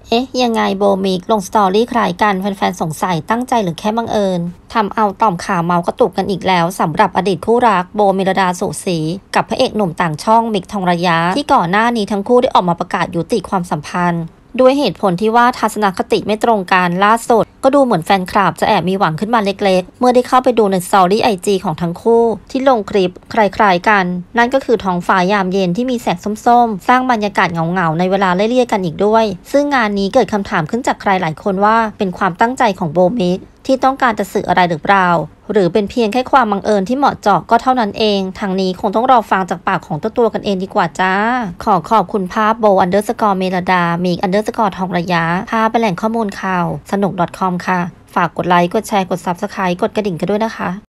ยังไงโบมิกลงสตอรี่คล้ายกันแฟนๆสงสัยตั้งใจหรือแค่บังเอิญทำเอาต่อมข่าวเมาส์กระตุกกันอีกแล้วสำหรับอดีตคู่รักโบเมลดาสุศรีกับพระเอกหนุ่มต่างช่องมิกทองระยะที่ก่อนหน้านี้ทั้งคู่ได้ออกมาประกาศยุติความสัมพันธ์ด้วยเหตุผลที่ว่าทัศนคติไม่ตรงกันล่าสุดก็ดูเหมือนแฟนคลับจะแอบมีหวังขึ้นมาเล็กๆเมื่อได้เข้าไปดูในสตอรี่IGของทั้งคู่ที่ลงคลิปคล้ายๆกันนั่นก็คือท้องฟ้ายามเย็นที่มีแสงส้มๆสร้างบรรยากาศเหงาๆในเวลาไล่เลี่ยกันอีกด้วยซึ่งงานนี้เกิดคำถามขึ้นจากใครหลายคนว่าเป็นความตั้งใจของโบมิกที่ต้องการจะสื่ออะไรหรือเปล่าหรือเป็นเพียงแค่ความบังเอิญที่เหมาะเจาะก็เท่านั้นเองทางนี้คงต้องรอฟังจากปากของตัวกันเองดีกว่าจ้าขอบคุณภาพโบ_เมลดามิก_ทองระยะภาพเป็นแหล่งข้อมูลข่าวสนุก .com ค่ะฝากกดไลค์กดแชร์กด Subscribe กดกระดิ่งกันด้วยนะคะ